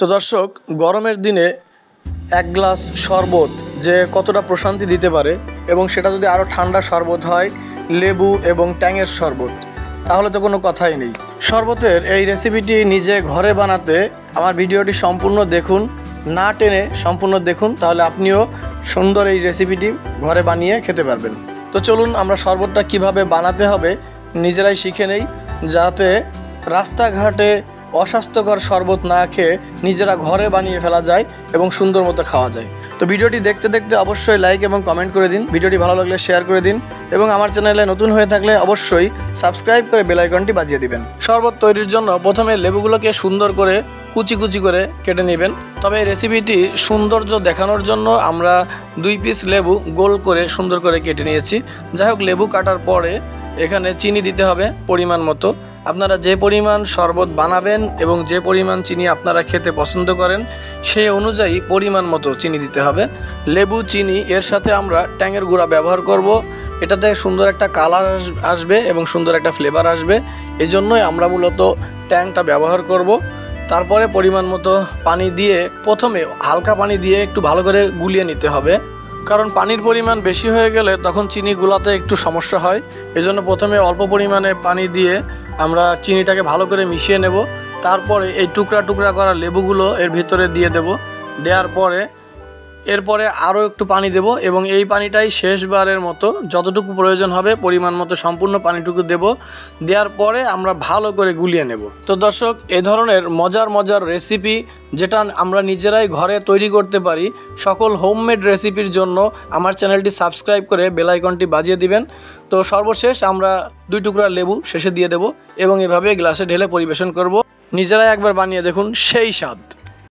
তো দর্শক, গরমের দিনে এক গ্লাস শরবত যে কতটা প্রশান্তি দিতে পারে, এবং সেটা যদি আরও ঠান্ডা শরবত হয়, লেবু এবং ট্যাঙের শরবত, তাহলে তো কোনো কথাই নেই। শরবতের এই রেসিপিটি নিজে ঘরে বানাতে আমার ভিডিওটি সম্পূর্ণ দেখুন, না টেনে সম্পূর্ণ দেখুন, তাহলে আপনিও সুন্দর এই রেসিপিটি ঘরে বানিয়ে খেতে পারবেন। তো চলুন আমরা শরবতটা কিভাবে বানাতে হবে নিজেরাই শিখে নেই, যাতে রাস্তাঘাটে অস্বাস্থ্যকর শরবত না খেয়ে নিজেরা ঘরে বানিয়ে ফেলা যায় এবং সুন্দর মতো খাওয়া যায়। তো ভিডিওটি দেখতে দেখতে অবশ্যই লাইক এবং কমেন্ট করে দিন, ভিডিওটি ভালো লাগলে শেয়ার করে দিন, এবং আমার চ্যানেলে নতুন হয়ে থাকলে অবশ্যই সাবস্ক্রাইব করে বেল আইকনটি বাজিয়ে দিবেন। শরবত তৈরির জন্য প্রথমে লেবুগুলোকে সুন্দর করে কুচি কুচি করে কেটে নেবেন। তবে এই রেসিপিটি সৌন্দর্য দেখানোর জন্য আমরা 2 পিস লেবু গোল করে সুন্দর করে কেটে নিয়েছি। যাই হোক, লেবু কাটার পরে এখানে চিনি দিতে হবে পরিমাণ মতো। আপনারা যে পরিমাণ শরবত বানাবেন এবং যে পরিমাণ চিনি আপনারা খেতে পছন্দ করেন সেই অনুযায়ী পরিমাণ মতো চিনি দিতে হবে। লেবু, চিনি, এর সাথে আমরা ট্যাঙের গুঁড়া ব্যবহার করব। এটাতে সুন্দর একটা কালার আসবে এবং সুন্দর একটা ফ্লেভার আসবে, এই জন্যই আমরা মূলত ট্যাংটা ব্যবহার করব। তারপরে পরিমাণ মতো পানি দিয়ে, প্রথমে হালকা পানি দিয়ে একটু ভালো করে গুলিয়ে নিতে হবে, কারণ পানির পরিমাণ বেশি হয়ে গেলে তখন চিনি গুলাতে একটু সমস্যা হয়। এজন্য প্রথমে অল্প পরিমাণে পানি দিয়ে আমরা চিনিটাকে ভালো করে মিশিয়ে নেব। তারপরে এই টুকরা টুকরা করা লেবুগুলো এর ভিতরে দিয়ে দেব। দেওয়ার পরে এরপরে আরও একটু পানি দেব, এবং এই পানিটাই শেষবারের মতো যতটুকু প্রয়োজন হবে পরিমাণ মতো সম্পূর্ণ পানিটুকু দেব। দেওয়ার পরে আমরা ভালো করে গুলিয়ে নেব। তো দর্শক, এই ধরনের মজার রেসিপি যেটা আমরা নিজেরাই ঘরে তৈরি করতে পারি, সকল হোমমেড রেসিপির জন্য আমার চ্যানেলটি সাবস্ক্রাইব করে বেল আইকনটি বাজিয়ে দিবেন। তো সর্বশেষ আমরা 2 টুকরা লেবু শেষে দিয়ে দেব, এবং এভাবে গ্লাসে ঢেলে পরিবেশন করব। নিজেরাই একবার বানিয়ে দেখুন, সেই স্বাদ।